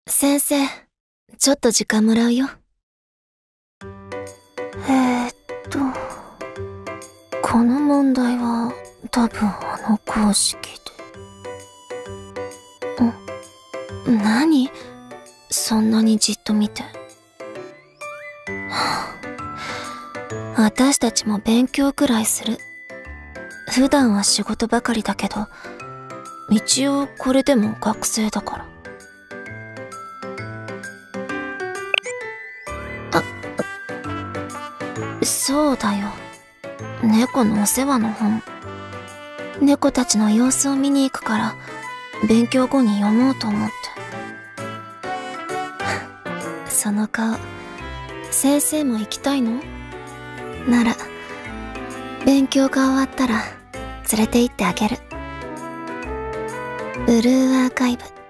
先生、ちょっと時間もらうよ。この問題は多分公式で。何？そんなにじっと見て。私たちも勉強くらいする。普段は仕事ばかりだけど、一応これでも学生だから。そうだよ。猫のお世話の本。猫たちの様子を見に行くから、勉強後に読もうと思って。その顔、先生も行きたいの？なら、勉強が終わったら連れて行ってあげる。ブルーアーカイブ。